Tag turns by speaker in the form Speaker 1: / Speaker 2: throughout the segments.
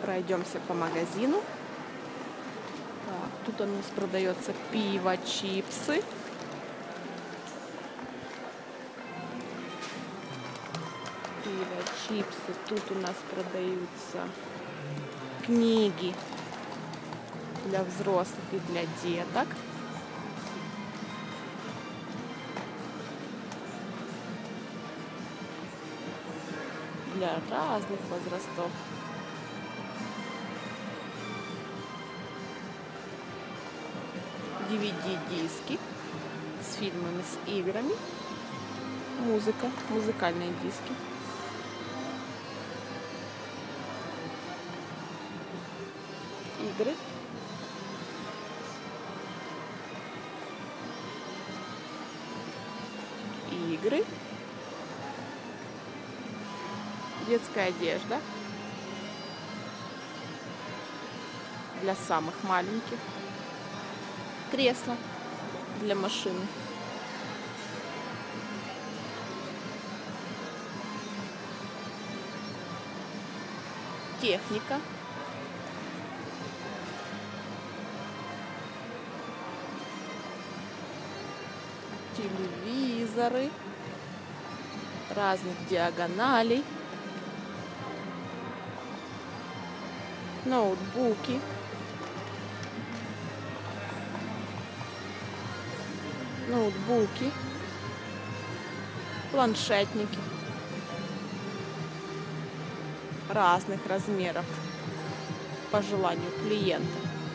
Speaker 1: Пройдемся по магазину. Так, тут у нас продается пиво, чипсы. Пиво, чипсы. Тут у нас продаются книги для взрослых и для деток. Для разных возрастов. DVD-диски с фильмами, с играми. Музыка, музыкальные диски. Игры. Игры. Детская одежда для самых маленьких. Кресло для машины. Техника. Телевизоры разных диагоналей. Ноутбуки. Ноутбуки. Планшетники. Разных размеров по желанию клиента.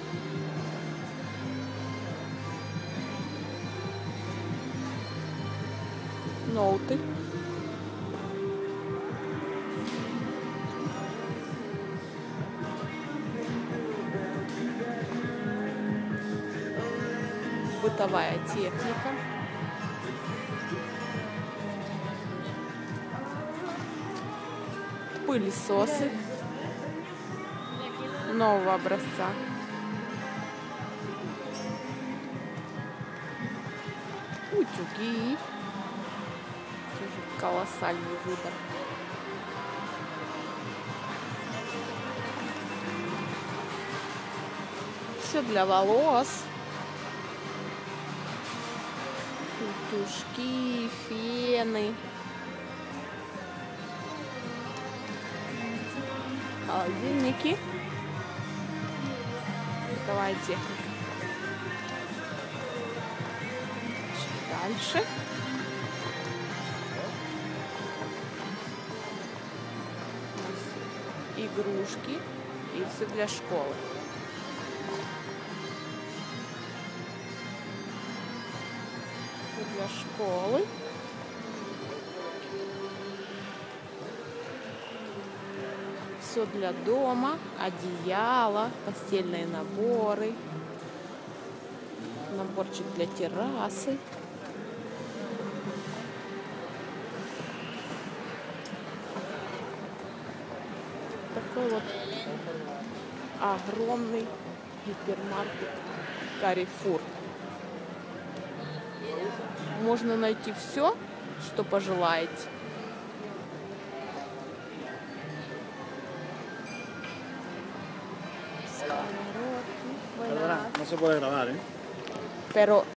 Speaker 1: Ноуты. Бытовая техника. Пылесосы нового образца. Утюги. Колоссальный выбор. Все для волос. Утюжки, фены. Холодильники. Бытовая техника. Дальше. Игрушки и все для школы. Все для школы. Все для дома, одеяло, постельные наборы, наборчик для террасы. Такой вот огромный гипермаркет Carrefour. Можно найти все, что пожелаете.
Speaker 2: Perdona, no se puede grabar, ¿eh?
Speaker 1: Pero